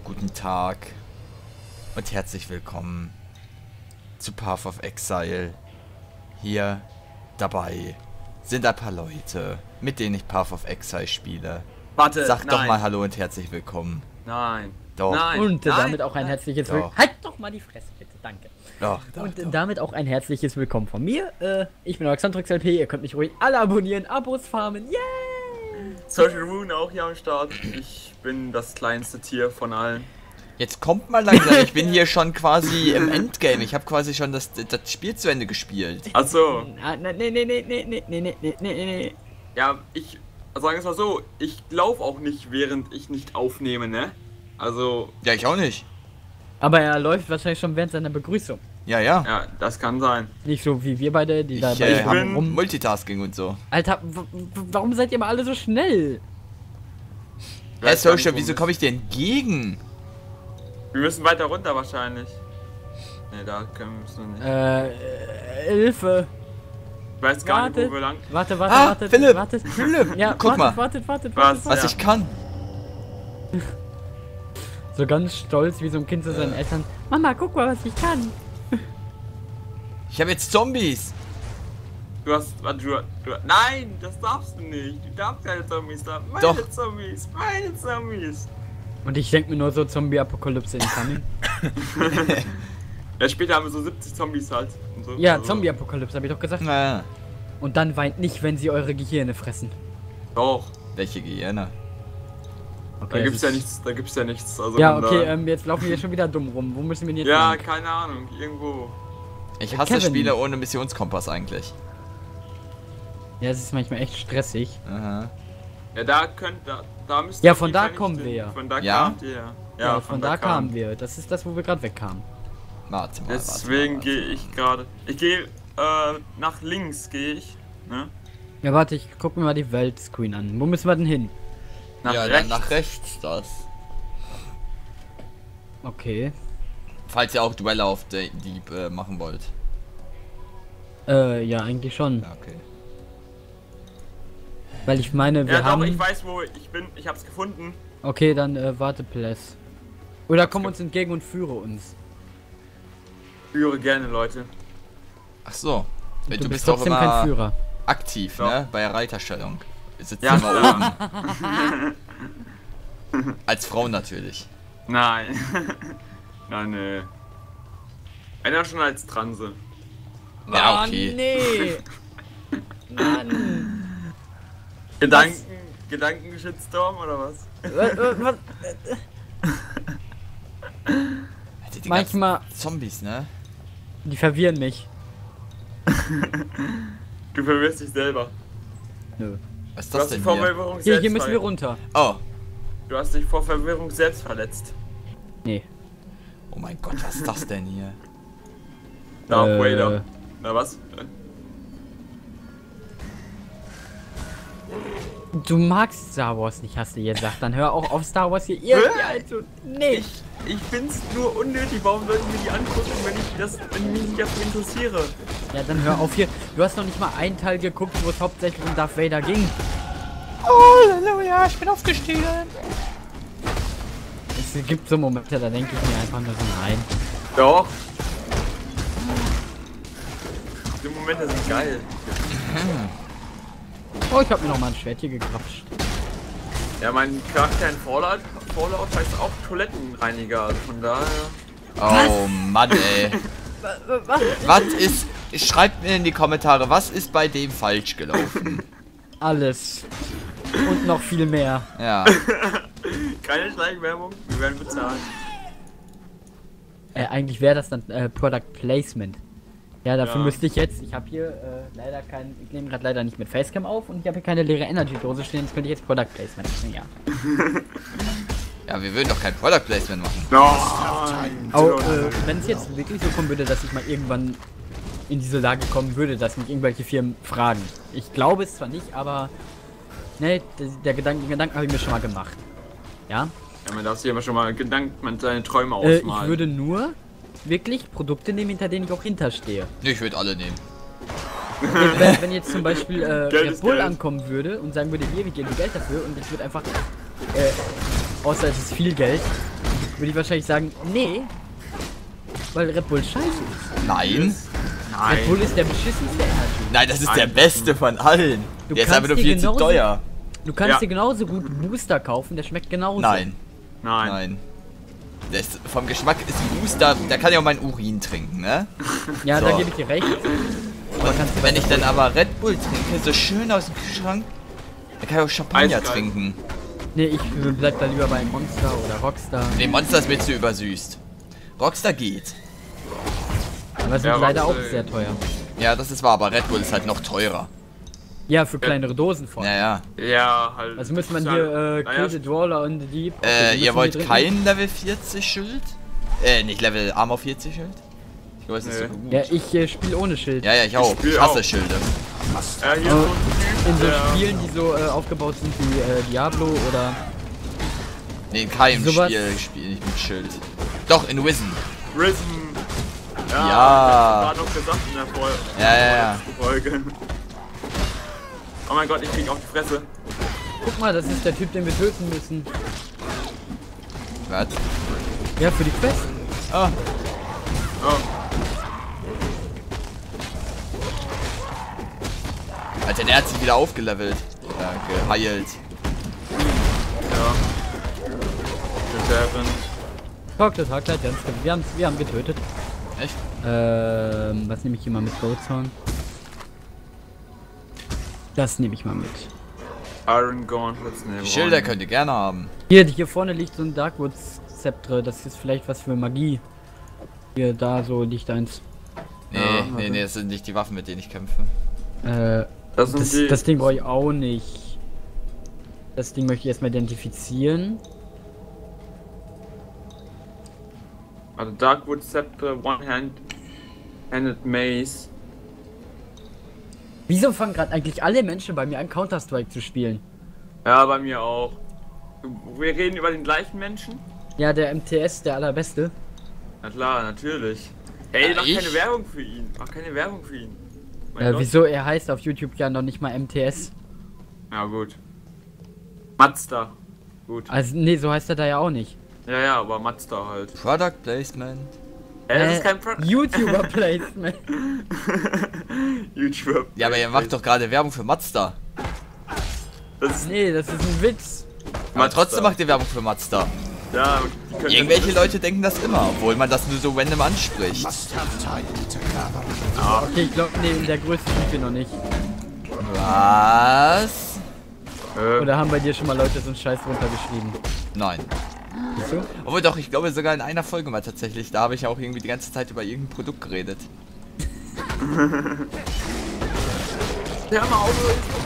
Guten Tag und herzlich willkommen zu Path of Exile. Hier dabei sind ein paar Leute, mit denen ich Path of Exile spiele. Warte, Sag doch mal Hallo und herzlich willkommen. Nein. Doch. Nein. Und damit auch ein herzliches Willkommen. Halt doch mal die Fresse, bitte, danke. Doch. Und damit auch ein herzliches Willkommen von mir. Ich bin Alexandrix LP, ihr könnt mich ruhig alle abonnieren, Abos farmen, yay! Social Rune auch hier am Start. Ich bin das kleinste Tier von allen. Jetzt kommt mal langsam, ich bin hier schon quasi im Endgame. Ich habe quasi schon das Spiel zu Ende gespielt. Achso. Nee. Ja, ich sagen es mal so, ich laufe auch nicht, während ich nicht aufnehme, ne? Also. Ja, ich auch nicht. Aber er läuft wahrscheinlich schon während seiner Begrüßung. Ja, ja. Ja, das kann sein. Nicht so wie wir beide, die da Ich bei bin rum. Multitasking und so. Alter, warum seid ihr mal alle so schnell? Herr Social, wieso komme ich dir entgegen? Wir müssen weiter runter wahrscheinlich. Ne, da können wir nicht. Hilfe. Ich weiß gar nicht, wo wir lang. Warte, Philipp! wartet. Philipp! Ja, Guck mal, wartet. Was? was Ja. ich kann. So ganz stolz wie so ein Kind zu seinen Eltern. Mama, guck mal, was ich kann. Ich habe jetzt Zombies. Du hast. Nein, das darfst du nicht. Du darfst keine Zombies haben. Meine Doch. Zombies, meine Zombies. Und ich denke mir nur so Zombie-Apokalypse incoming. Ja, später haben wir so 70 Zombies halt. Und so. Ja, Also, Zombie-Apokalypse, habe ich doch gesagt. Na, Und dann weint nicht, wenn sie eure Gehirne fressen. Doch. welche Gehirne? Da gibt's ja nichts, Also Ja, von okay, da- jetzt laufen wir schon wieder dumm rum. Wo müssen wir denn jetzt Ja, lang? keine Ahnung, irgendwo. Ich hasse Kevin. Spiele ohne Missionskompass eigentlich. Ja, es ist manchmal echt stressig. Aha. Ja, da müsst Ja, ihr von auf da jeden Fall kommen nicht wir hin. ja. Von da Ja? kamt ihr ja. Ja, von da kamen wir. Das ist das, wo wir gerade wegkamen. Warte mal. Deswegen warte gehe mal. ich gerade. Ich gehe nach links gehe ich. Ne? Ja, warte, ich guck mir mal die Weltscreen an. Wo müssen wir denn hin? Nach Ja, rechts. dann nach rechts das. Okay. Falls ihr auch Duelle auf Deep machen wollt. Ja, eigentlich schon. Ja, okay. Weil ich meine, wir Ja, haben... doch, ich weiß, wo ich bin. Ich hab's gefunden. Okay, dann warte, Pless. Oder komm uns entgegen und führe uns. Führe gerne, Leute. Ach so. Du bist doch trotzdem immer kein Führer. aktiv, Doch. ne? Bei der Reiterstellung. Sitzt Ja. immer oben. Als Frau natürlich. Nein. Nein, nee. Einer schon als Transe. Ja, okay. Oh, nee. Mann. Gedankenshitstorm oder was? Was? Alter, die Manchmal, ganzen Zombies, ne? die verwirren mich. Du verwirrst dich selber. Nö. Was ist Du das hast dich denn vor hier? Verwirrung Hier selbst müssen wir runter. Oh. Du hast dich vor Verwirrung selbst verletzt. Nee. Oh mein Gott, was ist das denn hier? Darth Vader. Na was? Du magst Star Wars nicht, hast du gesagt. Dann hör auch auf, Star Wars hier irgendwie einzu... Nee. Ich find's nur unnötig, warum soll ich mir die angucken, wenn ich mich nicht dafür interessiere? Ja, dann hör auf hier. Du hast noch nicht mal einen Teil geguckt, wo es hauptsächlich um Darth Vader ging. Oh, Halleluja, ich bin aufgestiegen. Es gibt so Momente, da denke ich mir einfach nur so, nein. Doch. Die Momente sind geil. Oh, ich hab mir noch mal ein Schwert hier gekrapscht. Ja, mein Charakter in Fallout heißt auch Toilettenreiniger, also von daher... Oh Mann, ey. Was ist... Schreibt mir in die Kommentare, was ist bei dem falsch gelaufen? Alles. Und noch viel mehr. Ja. Keine Schleichwerbung, wir werden bezahlt. Eigentlich wäre das dann Product Placement. Ja, dafür Ja. müsste ich jetzt, ich habe hier leider ich nehme gerade leider nicht mit Facecam auf und ich habe hier keine leere Energy-Dose stehen, jetzt könnte ich jetzt Product Placement machen, ja. Ja, wir würden doch kein Product Placement machen. Nein! Aber wenn es jetzt wirklich so kommen würde, dass ich mal irgendwann in diese Lage kommen würde, dass mich irgendwelche Firmen fragen. Ich glaube es zwar nicht, aber ne, den Gedanken habe ich mir schon mal gemacht. Ja? Ja, man darf sich aber schon mal Gedanken, seine Träume Ich ausmalen. würde nur wirklich Produkte nehmen, hinter denen ich auch hinterstehe. Ich würde alle nehmen. Wenn jetzt zum Beispiel Geld Red ist Bull Geld. ankommen würde und sagen würde, hier, wir geben Geld dafür und ich würde einfach, außer es ist viel Geld, würde ich wahrscheinlich sagen, nee. Weil Red Bull scheiße ist. Nein. Red Bull ist der beschissenste Energy. Nein, das ist der beste von allen. Du Der ist kannst aber nur dir viel zu genauso- teuer. Du kannst Ja. dir genauso gut Booster kaufen, der schmeckt genauso. Nein. Nein. Nein. Der ist, vom Geschmack ist ein Booster, der kann ja auch meinen Urin trinken, ne? Ja, So. da gebe ich dir recht. Aber kannst du Wenn ich dann aber Red Bull trinke, so schön aus dem Kühlschrank, dann kann ich auch Champagner Eiskalt. trinken. Nee, ich bleib da lieber bei Monster oder Rockstar. Nee, Monster ist mir zu übersüßt. Rockstar geht. Aber sind Ja, leider auch Rockstar- sehr teuer. Ja, das ist wahr, aber Red Bull ist halt noch teurer. Ja, für kleinere Dosen vor allem. Ja, ja. Ja, halt. Also müsste man Ja, hier naja, Kill the Drawler und the Deep. Okay, die Ihr müssen wollt wir trinken. kein Level 40 Schild? Nicht Level Armor 40 Schild? Ich weiß, das ist Nee. so gut. Ja, ich spiele ohne Schild. Ja, ich auch. spiel Ich hasse auch. Schilde. hier ist Oh, so ein In Typ, so der- Spielen, die so aufgebaut sind wie Diablo oder... Nee, in keinem Sowas- Spiel nicht mit Schild. Doch, in Risen. Risen. Ja. Das war noch gesagt in der Folge. Ja. Folge. Oh mein Gott, ich krieg auf die Fresse. Guck mal, das ist der Typ, den wir töten müssen. Was? Ja, für die Quest. Oh. Oh. Alter, der hat sich wieder aufgelevelt. Ja, geheilt. Ja. Das happened. Total klar, wir haben getötet. Echt? Was nehme ich hier mal mit Goldshorn? Das nehme ich mal mit. Iron Gauntlets, ne. Die Schilder könnt ihr gerne haben. Hier vorne liegt so ein Darkwood Sceptre, das ist vielleicht was für Magie. Hier, da so liegt eins. Nee, Ja, nee, das sind nicht die Waffen, mit denen ich kämpfe. Das sind die. Das Ding brauche ich auch nicht. Das Ding möchte ich erstmal identifizieren. Also Darkwood Scepter, One-Handed Mace. Wieso fangen gerade eigentlich alle Menschen bei mir an, Counter-Strike zu spielen? Ja, bei mir auch. Wir reden über den gleichen Menschen? Ja, der MTS, der allerbeste. Na klar, natürlich. Hey, mach ich? keine Werbung für ihn. Mach keine Werbung für ihn. Mein Gott. Wieso? Er heißt auf YouTube ja noch nicht mal MTS. Ja, gut. Mazda. Gut. Also, nee, so heißt er da ja auch nicht. Ja, ja, aber Mazda halt. Product Placement. Das ist kein Pro YouTuber-Placement. YouTuber. Ja, aber ihr macht doch gerade Werbung für Mazda. Das ist Nee, das ist ein Witz. Aber Mazda. trotzdem macht ihr Werbung für Mazda. Ja, die können Irgendwelche das- Leute denken das immer, obwohl man das nur so random anspricht. Okay, ich glaube, nee, in der Größe sind wir noch nicht. Was? Oder haben bei dir schon mal Leute so einen Scheiß runtergeschrieben? Nein. Siehst du? Obwohl doch, ich glaube sogar in einer Folge mal tatsächlich. Da habe ich auch irgendwie die ganze Zeit über irgendein Produkt geredet. Ja, mal auf.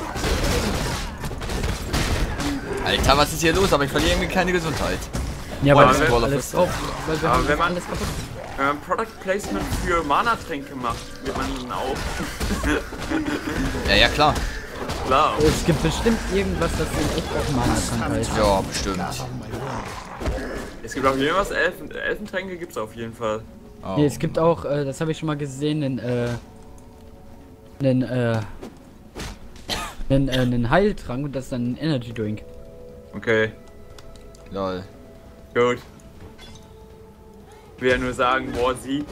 Alter, was ist hier los? Aber ich verliere irgendwie keine Gesundheit. Ja, Boah, weil wenn- wir alles drauf. Weil wir Aber haben wenn man- alles kaputt. Wenn man Product Placement für Mana-Tränke macht, wird man dann auch. Ja, ja, klar. Klar. Es gibt bestimmt irgendwas, das in echt auch Mana-Trank heißt. Ja, bestimmt. Es gibt auch hier was, Elfentränke gibt's auf jeden Fall. Oh. Nee, es gibt auch, das habe ich schon mal gesehen, einen Heiltrank und das ist dann ein Energy Drink. Okay, Lol. gut. Ich will ja nur sagen, War Sie.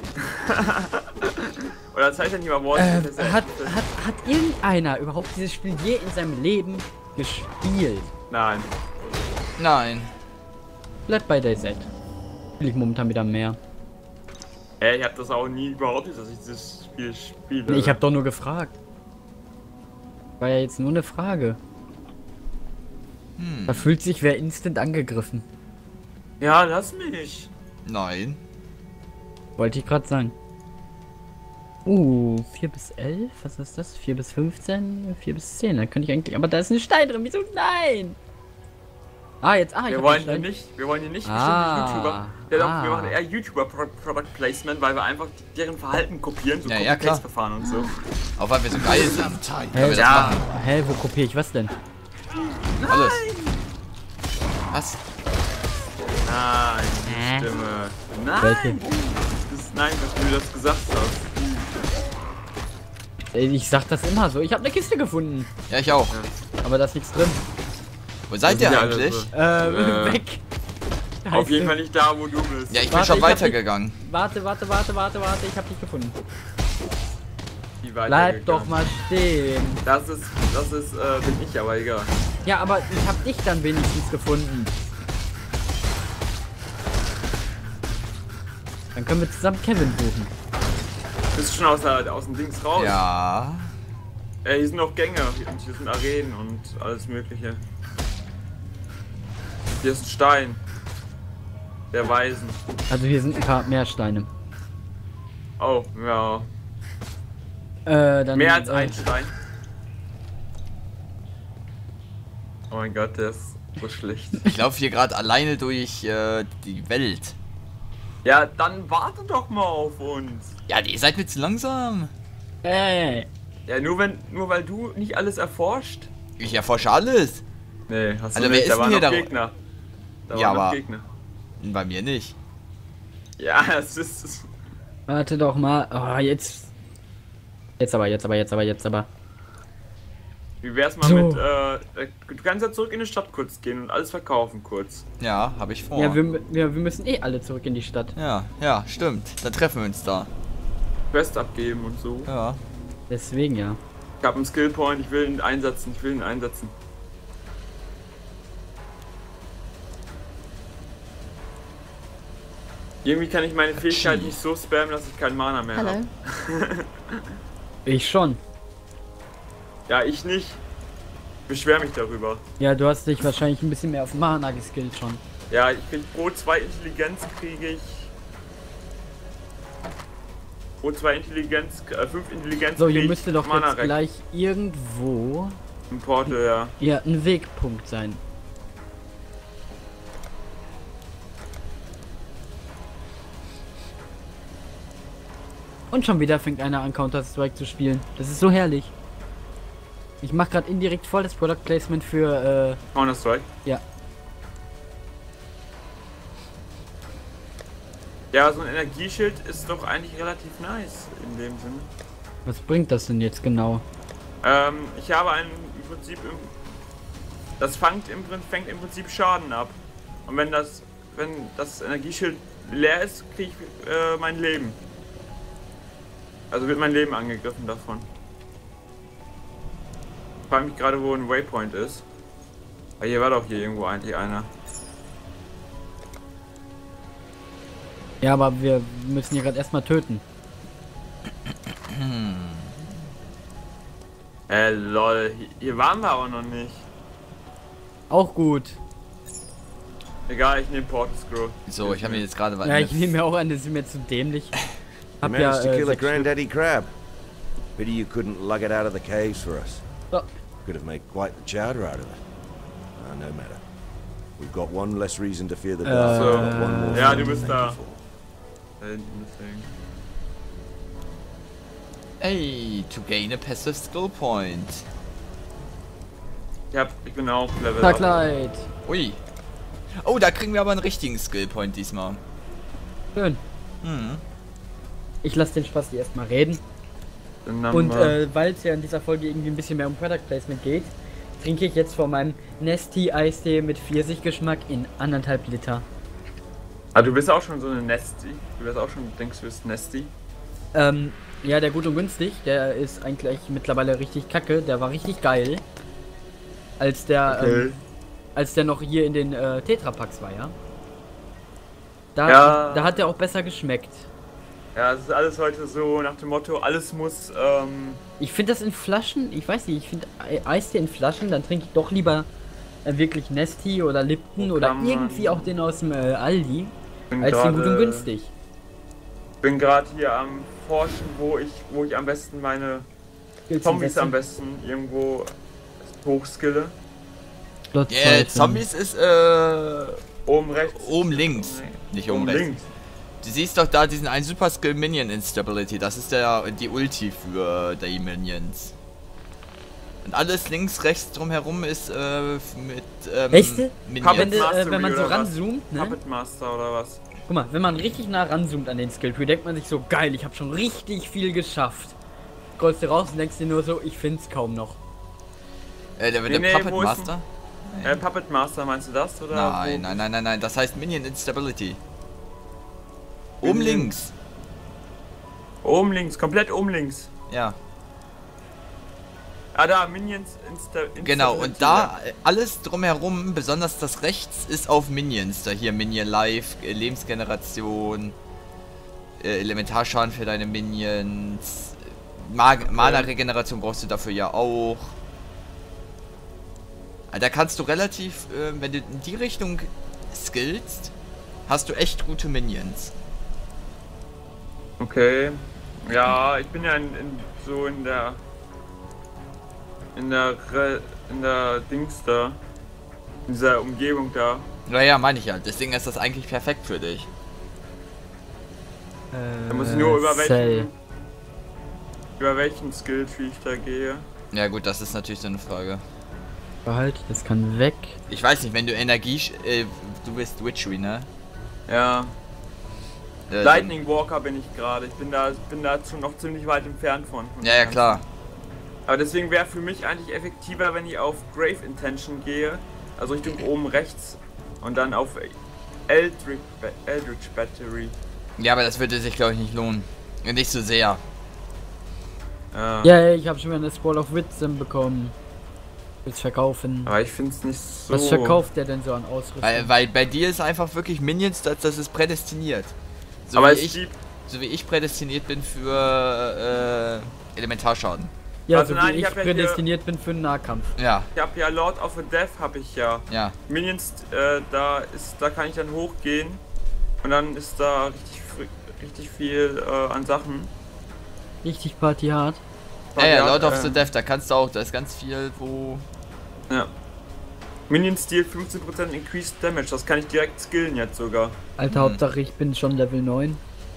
Oder das heißt ja nicht mal War Sie. das ist ja- Hat irgendeiner überhaupt dieses Spiel je in seinem Leben gespielt? Nein. Nein. Bleibt bei DayZ. Spiele ich momentan wieder mehr. Ich hab das auch nie behauptet, dass ich dieses Spiel spiele. Nee, ich habe doch nur gefragt. War ja jetzt nur eine Frage. Da fühlt sich wer instant angegriffen. Ja, lass mich. Nein. Wollte ich gerade sagen. 4 bis 11? Was ist das? 4 bis 15? 4 bis 10. Da könnte ich eigentlich. Aber da ist ein Stein drin. Wieso? Nein! Ich Wir hab wollen den hier Stein. nicht Ah. bestimmte YouTuber. Ja, doch, wir Ah. machen eher YouTuber Product Placement, weil wir einfach deren Verhalten kopieren, so Ja, ja, klar. Copy-Paste-Verfahren und so. Auch weil wir so geil sind. Hä, wir das Ja. Hä, wo kopiere ich was denn? Alles. Was? Nein, die Stimme. Nein! Welche? Nein, dass du das gesagt hast. Ich sag das immer so. Ich habe eine Kiste gefunden. Ja, ich auch. Aber da ist nichts drin. Wo seid Das ihr sind ja alle eigentlich? so. Weg. Scheiße. Auf jeden Fall nicht da, wo du bist. Ja, ich bin Warte, schon ich hab weitergegangen. Warte, ich hab dich gefunden. Die Bleib doch weitergegangen. mal stehen. Bin ich, aber egal. Ja, aber ich hab dich dann wenigstens gefunden. Dann können wir zusammen Kevin suchen. Bist du schon aus dem Dings raus? Ja. Hier sind noch Gänge und hier sind Arenen und alles mögliche. Hier ist ein Stein. Der Weisen. Also hier sind ein paar mehr Steine. Oh, ja. Dann, Mehr als ein Stein. Oh mein Gott, der ist so schlecht. Ich laufe hier gerade alleine durch die Welt. Ja, dann warte doch mal auf uns. Ja, ihr seid mir zu langsam. Ja, nur weil du nicht alles erforscht. Ich erforsche alles. Nee, hast du Also, wer nicht. ist Da denn waren hier noch der- Gegner. Da Ja, waren noch aber- Gegner. Bei mir nicht. Ja, es ist. Warte doch mal. Oh, jetzt. Jetzt aber. Wie wär's mal So. mit. Du kannst ja zurück in die Stadt kurz gehen und alles verkaufen kurz. Ja, habe ich vor. Ja, wir müssen eh alle zurück in die Stadt. Ja, stimmt. Dann treffen wir uns da. Quest abgeben und so. Ja. Deswegen ja. Ich habe einen Skillpoint, ich will ihn einsetzen. Irgendwie kann ich meine Fähigkeit nicht so spammen, dass ich keinen Mana mehr habe. Ich schon. Ja, ich nicht. Ich beschwer mich darüber. Ja, du hast dich wahrscheinlich ein bisschen mehr auf Mana geskillt schon. Ja, ich krieg pro 2 Intelligenz kriege ich. Pro 2 Intelligenz, 5 Intelligenz. So, krieg hier ich müsste doch Mana jetzt weg. gleich irgendwo Im Portal, ja. ja ein Wegpunkt sein. Und schon wieder fängt einer an Counter-Strike zu spielen. Das ist so herrlich. Ich mache gerade indirekt voll das Product Placement für Counter-Strike. ja. Ja, so ein Energieschild ist doch eigentlich relativ nice in dem Sinne. Was bringt das denn jetzt genau? Ich habe im Prinzip das fängt im Prinzip Schaden ab. Und wenn das Energieschild leer ist, kriege ich mein Leben. Also wird mein Leben angegriffen davon. Ich frage mich gerade, wo ein Waypoint ist. Aber hier war doch hier irgendwo eigentlich einer. Ja, aber wir müssen hier gerade erstmal töten. Lol, hier waren wir aber noch nicht. Auch gut. Egal, ich nehme Portal Scroll. So, ich habe mir jetzt gerade was. Ja, ich nehme mir auch an, das ist mir zu dämlich. You Hab ja managed to kill a 6 Stück. granddaddy crab. Pity you couldn't lug it out of the caves for us. So, Could have made quite the chowder out of it. No matter. We've got one less reason to fear the dark. So. and one more Ja, thing du to bist thank da. you for. Da hinten deswegen. Hey, to gain a passive skill point. Ich bin auch Level na up. Kleid. Ui. Oh, da kriegen wir aber einen richtigen Skill Point diesmal. Schön. Ich lasse den Spaß hier erstmal reden. Dann haben Und wir- weil es ja in dieser Folge irgendwie ein bisschen mehr um Product Placement geht, trinke ich jetzt von meinem Nesty Eistee mit Pfirsichgeschmack in 1,5 Liter. Ah, du bist auch schon so eine Nesty. Denkst du bist Nesty? Ja, der gut und günstig, der ist eigentlich mittlerweile richtig kacke. Der war richtig geil. Als der, als der noch hier in den Tetrapacks war, ja. Ja. Da hat der auch besser geschmeckt. Ja, es ist alles heute so nach dem Motto, alles muss, Ich finde das in Flaschen, ich weiß nicht, ich finde Eistee in Flaschen, dann trinke ich doch lieber wirklich Nesty oder Lipton Wo oder kann man- irgendwie auch den aus dem Aldi, bin als den gut und gerade- günstig. bin gerade hier am Forschen, wo ich am besten meine Skills Zombies am am besten irgendwo hochskille. besten. Yeah, Zombies ist Oben rechts. oben links. Nicht oben rechts. Du siehst doch da diesen einen Super Skill Minion Instability. Das ist die Ulti für die Minions. Und alles links, rechts drumherum ist mit Echte? Minions. Wenn, Mastery wenn man so oder was? ranzoomt, ne? Puppet Master oder was? Guck mal, wenn man richtig nah ranzoomt an den Skilltree, denkt man sich so, geil, ich habe schon richtig viel geschafft. Scrollst du raus und denkst dir nur so, ich find's kaum noch. Der Nee, Puppet wo ist Master. Puppet Master, meinst du das? Oder Nein, wo? nein. Das heißt Minion Instability. Oben Minion- links. Oben links, komplett oben links. Ja, Ah, da, Minions genau. Und da alles drumherum, besonders das rechts, ist auf Minions. Da hier Minion Life, Lebensgeneration, Elementarschaden für deine Minions, Mana-Regeneration brauchst du dafür ja auch. Da kannst du relativ, wenn du in die Richtung skillst, hast du echt gute Minions. Okay. Ja, ich bin ja so in der Dings da. In dieser Umgebung da. Naja, meine ich ja. Deswegen ist das eigentlich perfekt für dich. Da muss ich nur über Cell. welchen Skill-Tree ich da gehe. Ja gut, das ist natürlich so eine Frage. Halt, das kann weg. Ich weiß nicht, wenn du Energie... du bist Witchery, ne? Ja. Lightning Walker bin ich gerade. Ich bin da schon noch ziemlich weit entfernt von. Ja, klar. Aber deswegen wäre für mich eigentlich effektiver, wenn ich auf Grave Intention gehe. Also Richtung oben rechts. Und dann auf Eldritch Battery. Ja, aber das würde sich, glaube ich, nicht lohnen. Nicht so sehr. Ja, ich habe schon wieder eine Scroll of Wisdom bekommen. Will's verkaufen. Aber ich finde es nicht so. Was verkauft der denn so an Ausrüstung? Weil bei dir ist einfach wirklich Minions, das ist prädestiniert. So, Aber so wie ich prädestiniert bin für Elementarschaden. Ja, Also so nein, wie ich ich hab ja prädestiniert bin für einen Nahkampf. Ja, Ich habe ja Lord of the Death habe ich ja. ja. Minions, da kann ich dann hochgehen. Und dann ist da richtig viel an Sachen. Richtig partyhart. Ja, Lord of the Death, da kannst du auch, da ist ganz viel, wo... Ja. Minions deal 15% increased damage, das kann ich direkt skillen jetzt sogar. Alter, Hauptsache ich bin schon Level 9.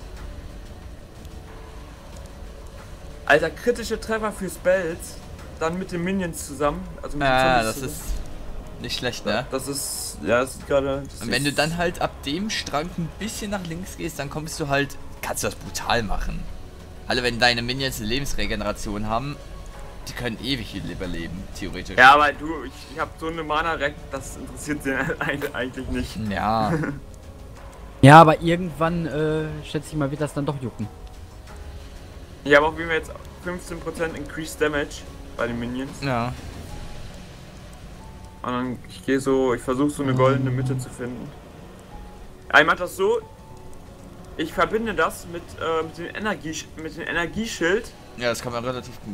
Alter, kritische Treffer für Spells, dann mit den Minions zusammen. Also mit den Ja, Zombies das zusammen. ist nicht schlecht, ne? Das ist, ja, das ist gerade... Und wenn du dann halt ab dem Strang ein bisschen nach links gehst, dann kommst du halt, kannst du das brutal machen. Alle, wenn deine Minions eine Lebensregeneration haben, die können ewig viel überleben, theoretisch. Ja, aber du, ich habe so eine Mana-Rack, das interessiert sie eigentlich nicht. Ja. Ja, aber irgendwann, schätze ich mal, wird das dann doch jucken. Ich habe auf jeden Fall jetzt 15% increased damage bei den Minions. Ja. Und dann, ich versuche so eine goldene Mitte zu finden. Ja, ich mach das so, ich verbinde das mit dem Energieschild. Ja, das kann man relativ gut.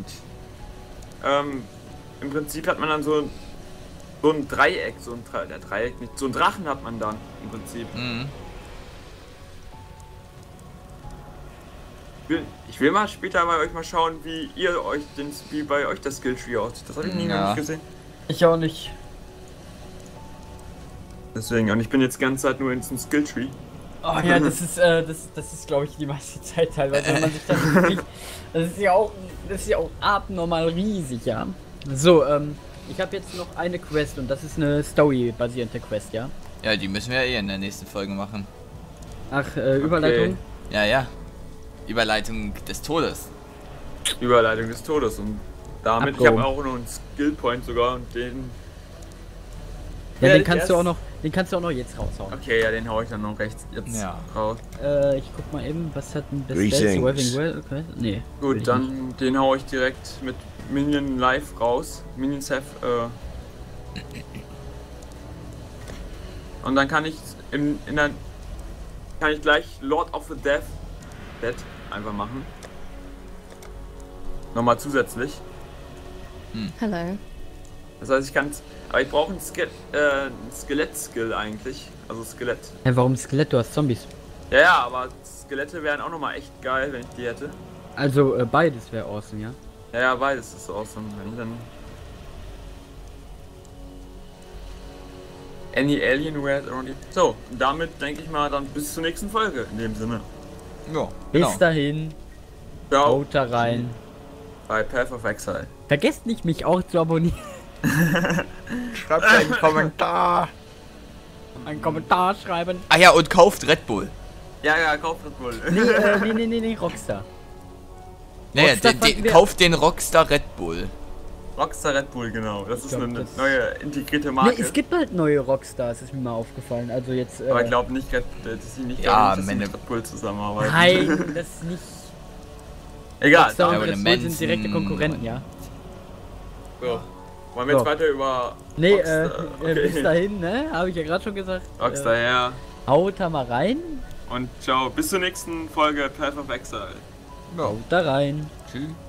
Im Prinzip hat man dann so ein Dreieck, so ein Drachen hat man dann im Prinzip. Mhm. Ich will mal später bei euch mal schauen, wie bei euch das Skilltree aussieht. Das habe ich noch nicht gesehen. Ich auch nicht. Deswegen, und ich bin jetzt die ganze Zeit nur in diesem Skilltree. Oh ja, das ist glaube ich die meiste Zeit teilweise, wenn man sich das wirklich, das ist ja auch abnormal riesig, ja. So, ich habe jetzt noch eine Quest und das ist eine Story-basierte Quest, ja. Ja, die müssen wir ja in der nächsten Folge machen. Ach, Überleitung. Ja, ja. Überleitung des Todes. Überleitung des Todes und damit, ich Abgehoben. habe auch noch einen Skillpoint sogar und den... Ja, Ja, den kannst du auch noch jetzt raushauen. Okay, ja, den hau ich dann noch rechts jetzt Ja. raus. Ich guck mal eben, was hat ein Greetings. Okay. Nee. will Gut, ich dann den hau ich direkt mit Minion Live raus. Minions have, und dann kann ich kann ich gleich Lord of the Death einfach machen. Nochmal zusätzlich. Hello. Das heißt, ich kann aber ich brauche ein Skelett-Skill eigentlich. Also Skelett. nicht. Hä, warum Skelett? Du hast Zombies. Ja, aber Skelette wären auch nochmal echt geil, wenn ich die hätte. Also beides wäre awesome, ja. Ja, beides ist awesome. Wenn ich dann Any Alienware around it. So, damit denke ich mal dann bis zur nächsten Folge in dem Sinne. Ja, Bis dahin, Ciao. haut da rein. Bei Path of Exile. Vergesst nicht, mich auch zu abonnieren. Schreibt einen Kommentar. Einen Kommentar schreiben. Ah ja, und kauft Red Bull. Ja, kauft das wohl. Nee, Rockstar. Naja, Rockstar fanden wir- kauft den Rockstar Red Bull. Rockstar Red Bull, genau. Das ist glaub, eine das- neue integrierte Marke. Ne, es gibt bald neue Rockstars, ist mir mal aufgefallen. Also jetzt. Aber ich glaube nicht, dass sie nicht Ja, dass sie mit Red Bull zusammenarbeiten. Nein, das nicht. Egal, Rockstar da- und aber Red der Bull sind direkte Manson- Konkurrenten, ja. so. Wollen wir jetzt So. weiter über Nee, Rockstar, bis dahin, ne? Habe ich ja gerade schon gesagt. Rockstar her. Haut da mal rein. Und ciao, bis zur nächsten Folge Path of Exile. Ja. Haut da rein. Tschüss.